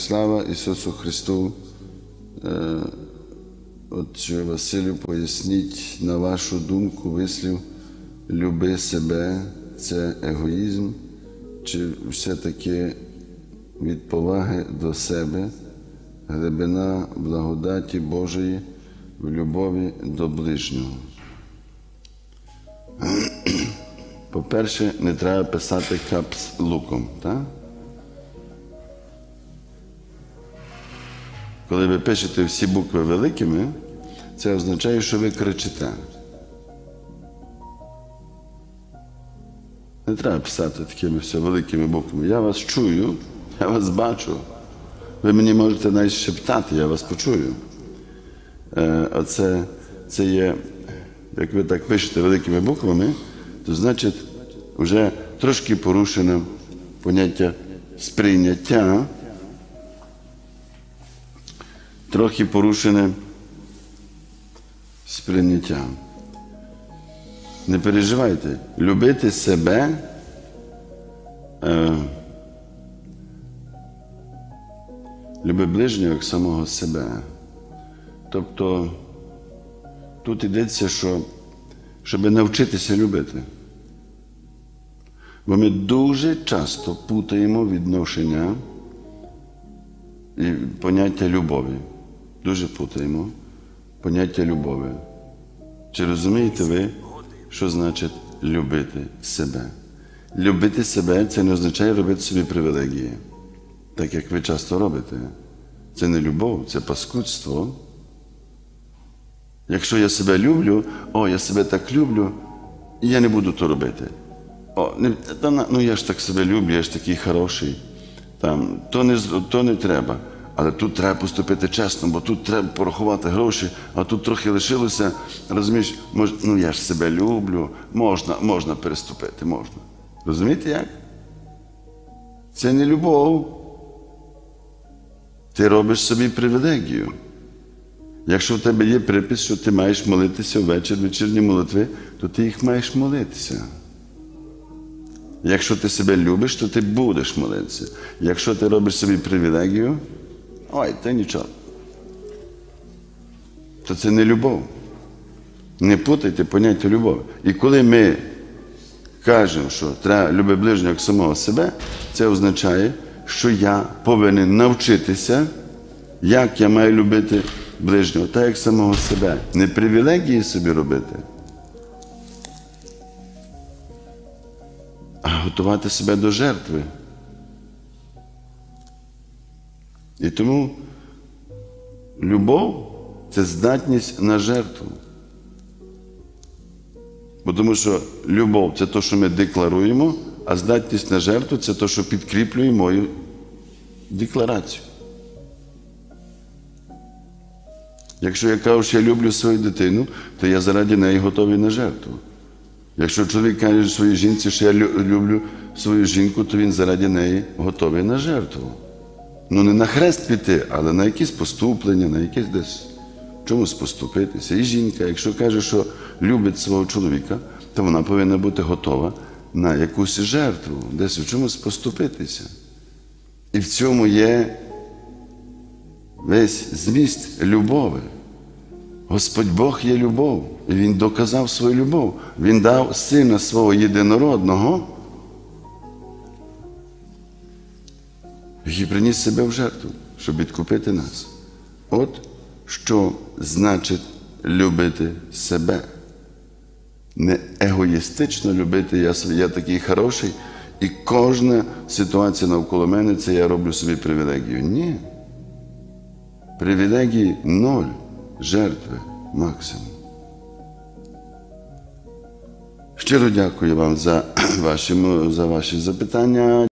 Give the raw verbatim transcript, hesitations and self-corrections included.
Слава Ісусу Христу. Отче Василю, поясніть, на вашу думку, вислів «люби себе» – це егоїзм, чи все-таки від поваги до себе, глибина благодаті Божої в любові до ближнього? По-перше, не треба писати капс-луком, так? Коли ви пишете всі букви великими, це означає, що ви кричите. Не треба писати такими все великими буквами. Я вас чую, я вас бачу. Ви мені можете навіть шептати, я вас почую. Оце, це є, як ви так пишете великими буквами, то значить, вже трошки порушено поняття сприйняття, трохи порушене сприйняття. Не переживайте. Любити себе е, люби ближнього як самого себе. Тобто тут йдеться, що щоб навчитися любити. Бо ми дуже часто путаємо відношення і поняття любові. Дуже путаємо поняття любові. Чи розумієте ви, що значить любити себе? Любити себе – це не означає робити собі привілегії, так як ви часто робите. Це не любов, це паскудство. Якщо я себе люблю, о, я себе так люблю, і я не буду то робити. О, не, та, ну я ж так себе люблю, я ж такий хороший. Там, то, не, то не треба. Але тут треба поступити чесно, бо тут треба порахувати гроші, а тут трохи лишилося, розумієш, мож, ну я ж себе люблю, можна, можна переступити, можна. Розумієте як? Це не любов. Ти робиш собі привілегію. Якщо в тебе є припис, що ти маєш молитися ввечері, вечірні молитви, то ти їх маєш молитися. Якщо ти себе любиш, то ти будеш молитися. Якщо ти робиш собі привілегію, ой, це нічого. То це не любов. Не путайте поняття любові. І коли ми кажемо, що треба любити ближнього як самого себе, це означає, що я повинен навчитися, як я маю любити ближнього, так як самого себе. Не привілегії собі робити, а готувати себе до жертви. І тому любов – це здатність на жертву. Бо тому що любов – це те, що ми декларуємо, а здатність на жертву – це те, що підкріплює мою декларацію. Якщо я кажу, що я люблю свою дитину, то я заради неї готовий на жертву. Якщо чоловік каже своїй жінці, що я люблю свою жінку, то він заради неї готовий на жертву. Ну, не на хрест піти, але на якісь поступлення, на якісь десь чомусь поступитися. І жінка, якщо каже, що любить свого чоловіка, то вона повинна бути готова на якусь жертву, десь в чомусь поступитися. І в цьому є весь зміст любові. Господь Бог є любов, і Він доказав свою любов. Він дав Сина свого єдинородного, який приніс себе в жертву, щоб відкупити нас. От що значить любити себе. Не егоїстично любити, я, я такий хороший, і кожна ситуація навколо мене, це я роблю собі привілегію. Ні. Привілегії ноль, жертви максимум. Щиро дякую вам за ваші, за ваші запитання.